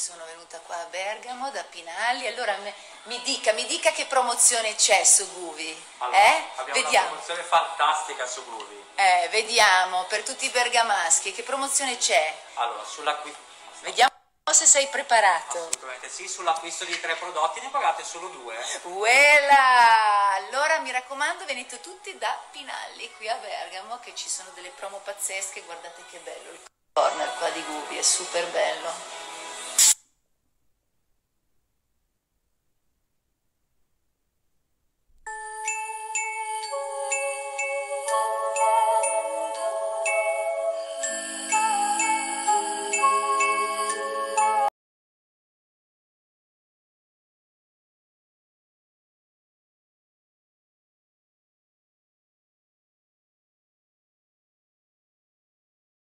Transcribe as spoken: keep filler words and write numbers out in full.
sono venuta qua a Bergamo da Pinalli, allora me, mi dica, mi dica che promozione c'è su Guvi. Allora, eh? abbiamo Vediamo. una promozione fantastica su Guvi. Eh, vediamo, per tutti i bergamaschi, che promozione c'è? Allora, sull'acquisto... Vediamo se sei preparato. Assolutamente sì, sull'acquisto di tre prodotti ne pagate solo due. Uela! Allora mi raccomando, venite tutti da Pinalli qui a Bergamo, che ci sono delle promo pazzesche, guardate che bello il corner qua di Guvi, è super bello.